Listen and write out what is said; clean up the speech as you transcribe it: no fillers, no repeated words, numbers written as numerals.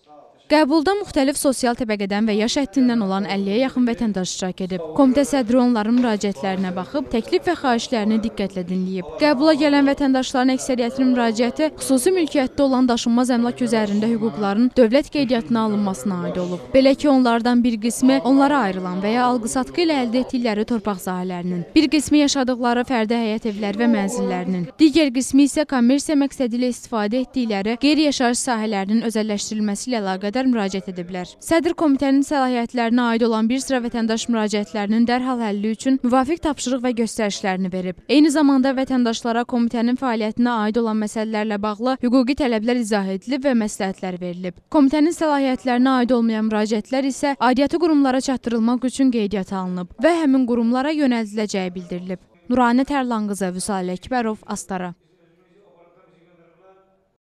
Qəbulda müxtəlif sosial təbəqədən və yaş həddindən olan 50-yə yaxın vətəndaş iştirak edib. Komitə sədri onların müraciətlərinə baxıb, təklif və xahişlərini diqqətlə dinləyib. Qəbula gələn vətəndaşların əksəriyyətinin müraciəti xüsusi mülkiyyətdə olan daşınmaz əmlak üzərində hüquqların dövlət qeydiyyatına alınmasına aid olub. Belə ki, onlardan bir qismi onlara ayrılan və ya alqı-satqı ilə əldə etdikləri torpaq sahələrinin, bir qismi yaşadıqları fərdi həyət evləri və mənzillərinin, digər qismi isə kommersiya məqsədi ilə istifadə etdikləri qeyri-yaşayış sahələrinin özəlləşdirilməsi ilə əlaqədar müraciət ediblər. Sədr komitənin səlahiyyətlərinə aid olan bir sıra vətəndaş müraciətlərinin dərhal həlli üçün müvafiq tapşırıq və göstərişlərini verib. Eyni zamanda vətəndaşlara komitənin fəaliyyətinə aid olan məsələlərlə bağlı hüquqi tələblər izah edilib və məsləhətlər verilib. Komitənin səlahiyyətlərinə aid olmayan müraciətlər isə aidiyyatı qurumlara çatdırılmaq üçün qeydiyyata alınıb və həmin qurumlara yönəldiləcəyi bildirilib. Nuranə Tərlan qızı, Vüsal Əkbərov, Astara.